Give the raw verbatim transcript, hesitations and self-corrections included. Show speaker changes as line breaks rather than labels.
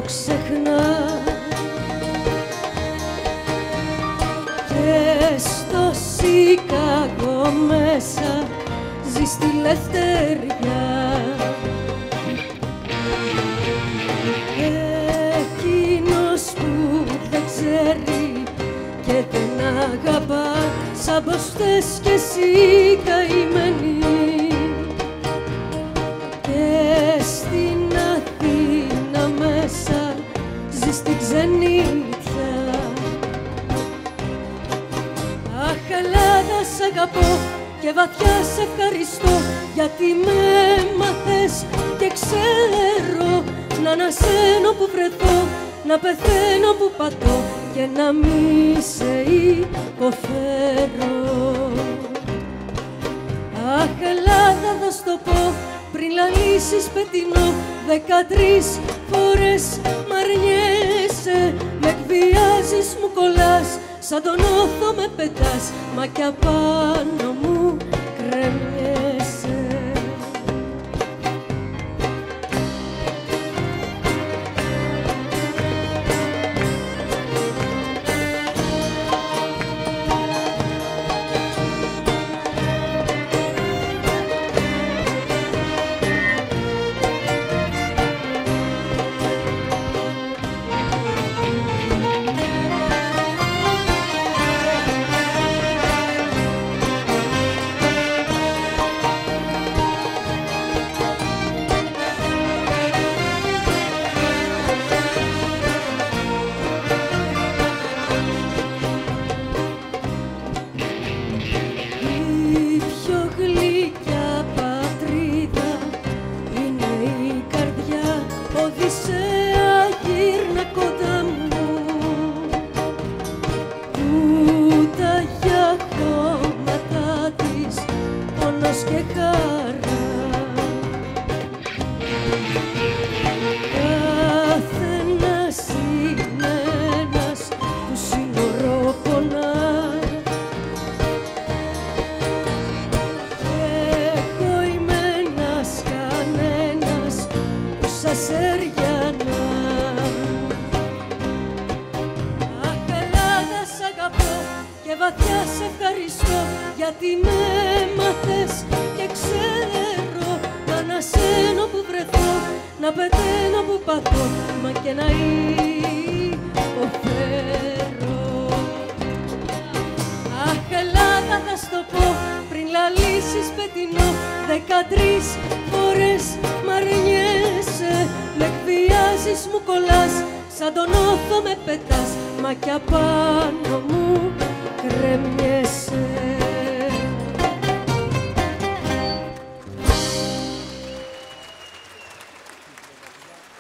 ξεχνά και στο Σικάγο μέσα ζει στη λευτεριά. Εκείνος που δεν ξέρει και δεν αγαπά σαν πως θες κι εσύ καημένη, και στην Αθήνα μέσα ζει στην ξενιτιά. Αχ, Ελλάδα, σ' αγαπώ και βαθιά σε ευχαριστώ, γιατί με έμαθες και ξέρω να ανασένω που βρεθώ, να πεθαίνω που πατώ και να μη σε υποφέρω. Αχ, Ελλάδα, θα σ' το πω πριν λαλήσεις πετεινό, δεκατρείς φορές μ' αρνιέσαι, με εκβιάζεις, μου κολλάς, σαν τον όθο με πετάς, μα κι απάνω μου κρέμιεσαι. Οδυσσέα, γύρνα κοντά μου, ούταγια χώματα της πόνος και χαρά. Καθένας είναι ένας που σύνορο πονά, και εγώ είμαι ένας κανένας που σας έριανα. Αχ, Ελλάδα, σ' αγαπώ και βαθιά σε ευχαριστώ, γιατί με έμαθες και ξέρω να ανασένω που βρεθώ, να πεταίνω που πατώ, μα και να υποφέρω. Αχ, Ελλάδα, θα σ' το πω πριν λαλήσεις πετεινό, δεκατρείς φορές μ' αρνιέσαι, με εκβιάζεις, μου κολλάς, σαν τον όθο με πετάς, μα κι απάνω μου κρέμιεσαι.